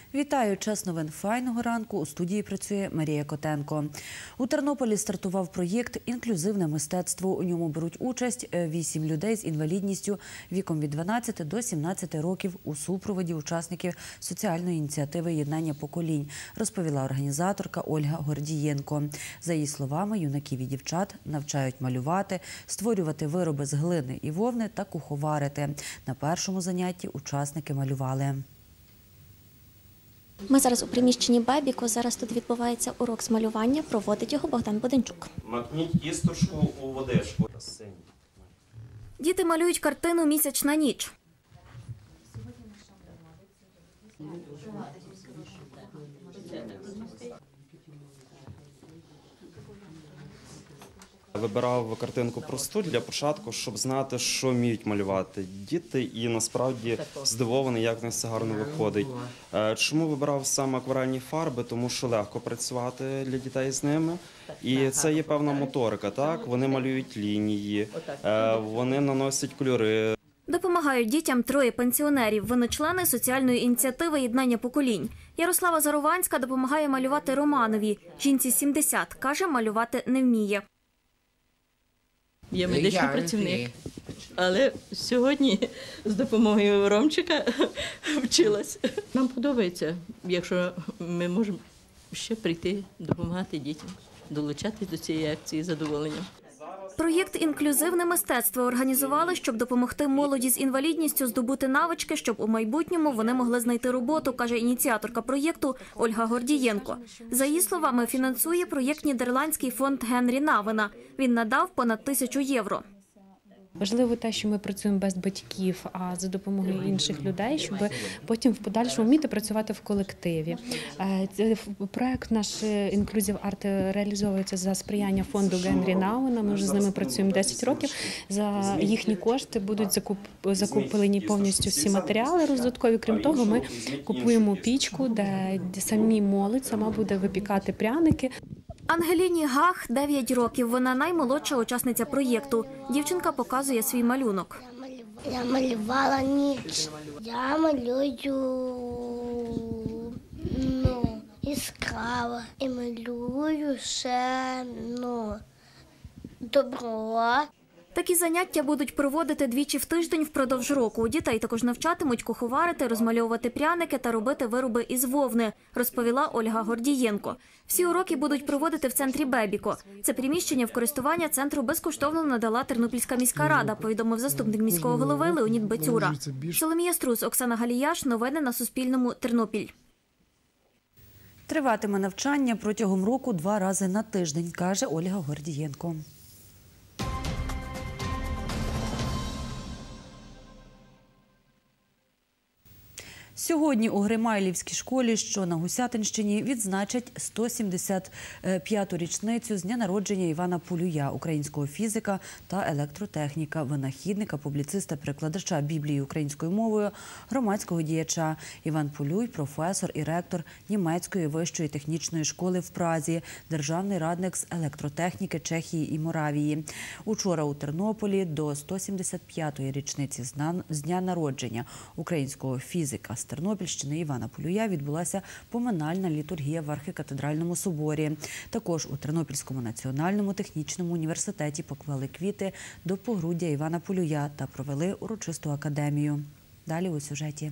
Вітаю! Час новин файного ранку. У студії працює Марія Котенко. У Тернополі стартував проєкт «Інклюзивне мистецтво». У ньому беруть участь 8 людей з інвалідністю віком від 12 до 17 років у супроводі учасників соціальної ініціативи «Єднання поколінь», розповіла організаторка Ольга Гордієнко. За її словами, юнаків і дівчат навчають малювати, створювати вироби з глини і вовни та куховарити. На першому занятті учасники малювали. Ми зараз у приміщенні Бебіко. Зараз тут відбувається урок з малювання. Проводить його Богдан Буденчук. Макніть кісточку у водичку. Діти малюють картину «Місячна ніч». Вибирав картинку просту для початку, щоб знати, що вміють малювати діти, і насправді здивований, як в них це гарно виходить. Чому вибирав саме акварельні фарби? Тому що легко працювати для дітей з ними. І це є певна моторика, так? Вони малюють лінії, вони наносять кольори. Допомагають дітям 3 пенсіонерів. Вони члени соціальної ініціативи «Єднання поколінь». Ярослава Зарованська допомагає малювати Романові. Жінці 70. Каже, малювати не вміє. Я медичний працівник, але сьогодні з допомогою Ромчика вчилась. Нам подобається, якщо ми можемо ще прийти, допомагати дітям, долучатись до цієї акції з задоволенням. Проєкт «Інклюзивне мистецтво» організували, щоб допомогти молоді з інвалідністю здобути навички, щоб у майбутньому вони могли знайти роботу, каже ініціаторка проєкту Ольга Гордієнко. За її словами, фінансує проєкт нідерландський фонд Генрі Навена. Він надав понад 1000 євро. Важливо те, що ми працюємо без батьків, а за допомогою інших людей, щоб потім в подальшому вміти працювати в колективі. Проект наш «Інклюзив Арт» реалізовується за сприяння фонду Генрі Навена. Ми вже з ними працюємо 10 років. За їхні кошти будуть закуплені повністю всі матеріали роздаткові. Крім того, ми купуємо пічку, де самі молодь сама буде випікати пряники. Ангеліні Гах 9 років. Вона наймолодша учасниця проєкту. Дівчинка показує свій малюнок. Я малювала ніч. Я малюю яскраво. І малюю ще добро. Такі заняття будуть проводити двічі в тиждень впродовж року. Дітей також навчатимуть куховарити, розмальовувати пряники та робити вироби із вовни, розповіла Ольга Гордієнко. Всі уроки будуть проводити в центрі Бебіко. Це приміщення в користування центру безкоштовно надала Тернопільська міська рада, повідомив заступник міського голови Леонід Бецюра. Соломія Струс, Оксана Галіяш. Новини на Суспільному. Тернопіль. Триватиме навчання протягом року 2 рази на тиждень, каже Ольга Гордієнко. Сьогодні у Гримайлівській школі, що на Гусятинщині, відзначать 175-ту річницю з дня народження Івана Полюя, українського фізика та електротехніка, винахідника, публіциста, перекладача Біблії українською мовою, громадського діяча. Іван Полюй – професор і ректор Німецької вищої технічної школи в Празі, державний радник з електротехніки Чехії і Моравії. Учора у Тернополі до 175-ї річниці з дня народження українського фізика з Тернопільщини Івана Полюя відбулася поминальна літургія в архікатедральному соборі. Також у Тернопільському національному технічному університеті поклали квіти до погруддя Івана Полюя та провели урочисту академію. Далі у сюжеті.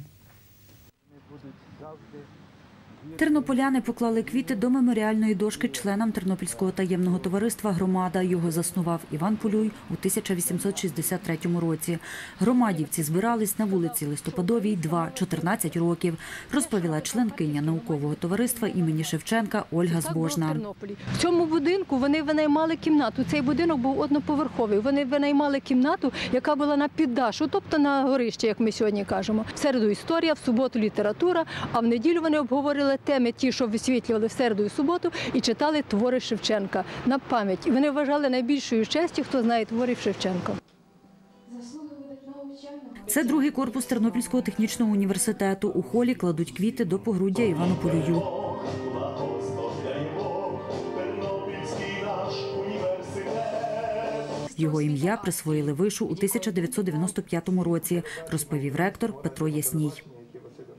Тернополяни поклали квіти до меморіальної дошки членам Тернопільського таємного товариства «Громада». Його заснував Іван Полюй у 1863 році. Громадівці збирались на вулиці Листопадовій 2, 14 років, розповіла членкиня наукового товариства імені Шевченка Ольга Збожна. В цьому будинку вони винаймали кімнату. Цей будинок був одноповерховий. Вони винаймали кімнату, яка була на піддашу, тобто на горищі, як ми сьогодні кажемо. В середу історія, в суботу література, а в неділю вони обговорили теми ті, що висвітлювали в середу і суботу, і читали твори Шевченка на пам'ять. І вони вважали найбільшою честю, хто знає творів Шевченка. Це другий корпус Тернопільського технічного університету. У холі кладуть квіти до погруддя Івану Полюю. Його ім'я присвоїли вишу у 1995 році, розповів ректор Петро Ясній.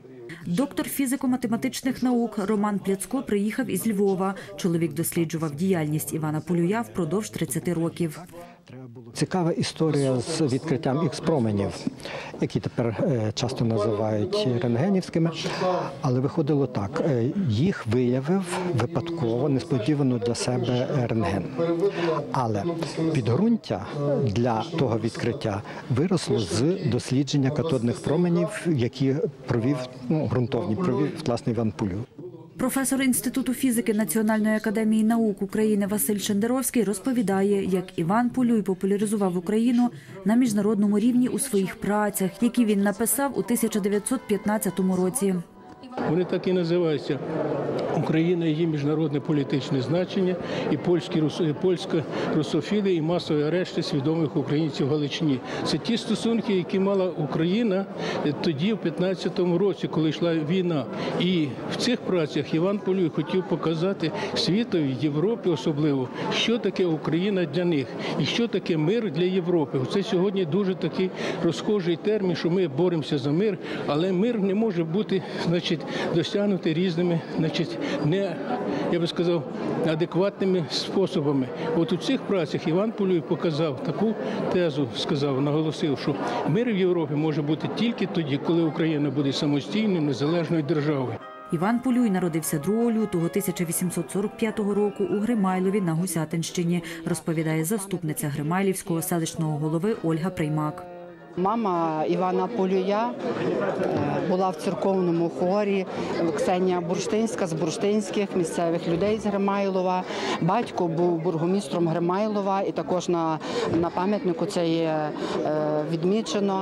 Доктор фізико-математичних наук Роман Пляцко приїхав із Львова. Чоловік досліджував діяльність Івана Полюя впродовж 30 років. Цікава історія з відкриттям ікс-променів, які тепер часто називають рентгенівськими, але виходило так. Їх виявив випадково, несподівано для себе рентген. Але підґрунтя для того відкриття виросло з дослідження катодних променів, які ґрунтовні провів, власне, Іван Полюй. Професор Інституту фізики Національної академії наук України Василь Шендеровський розповідає, як Іван Полюй популяризував Україну на міжнародному рівні у своїх працях, які він написав у 1915 році. Вони так і називаються «Україна і її міжнародне політичне значення» і «Польська русофілія і масові арешти свідомих українців в Галичині». Це ті стосунки, які мала Україна тоді, в 15-му році, коли йшла війна. І в цих працях Іван Полюй хотів показати світові, Європі особливо, що таке Україна для них і що таке мир для Європи. Це сьогодні дуже такий розхожий термін, що ми боремося за мир, але мир не може бути, досягнути різними, я би сказав, адекватними способами. От у цих працях Іван Полюй показав таку тезу, наголосив, що мир в Європі може бути тільки тоді, коли Україна буде самостійною, незалежною державою. Іван Полюй народився 2 лютого 1845 року у Гримайлові на Гусятинщині, розповідає заступниця Гримайлівського селищного голови Ольга Приймак. Мама Івана Полюя була в церковному хорі, Ксенія Бурштинська з бурштинських місцевих людей з Гримайлова. Батько був бургомістром Гримайлова, і також на пам'ятнику це є відмічено.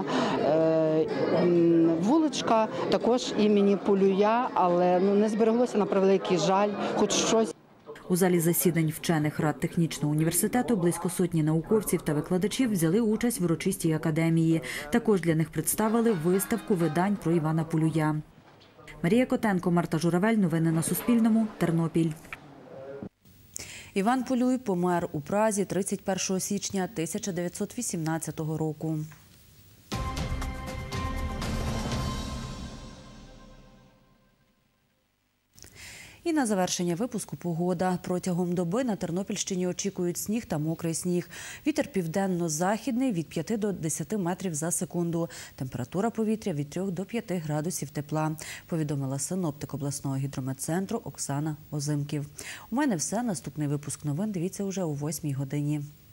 Вуличка також імені Полюя, але не збереглося, на превеликий жаль, хоч щось. У залі засідань вчених рад технічного університету близько сотні науковців та викладачів взяли участь в урочистій академії. Також для них представили виставку видань про Івана Полюя. Марія Котенко, Марта Журавель. Новини на Суспільному. Тернопіль. Іван Полюй помер у Празі 31 січня 1918 року. І на завершення випуску погода. Протягом доби на Тернопільщині очікують сніг та мокрий сніг. Вітер південно-західний від 5 до 10 метрів за секунду. Температура повітря від 3 до 5 градусів тепла, повідомила синоптик обласного гідрометцентру Оксана Озимків. У мене все. Наступний випуск новин дивіться уже о 8 годині.